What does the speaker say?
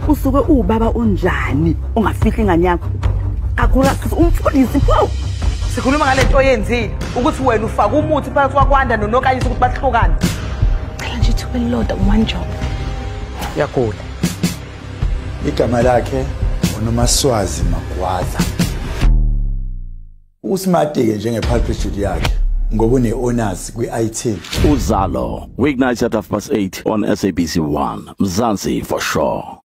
usuke ubaba unjani ongafihli ingane yakho akula umfundisi pho sikhuluma ngalento oyenzile ukuthi wena ufaka umuthi phakathi kwakwanda nonokanyisa ukuthi bahlukane cela nje ithuba elilodwa one job yakula igama lakhe uNomaswazi Magwaza uSmarty-ke njenge-publicity yakhe ngoba une-honors kwi-IT. Uzalo weeknights at 8:30 on SABC 1 Mzansi for sure.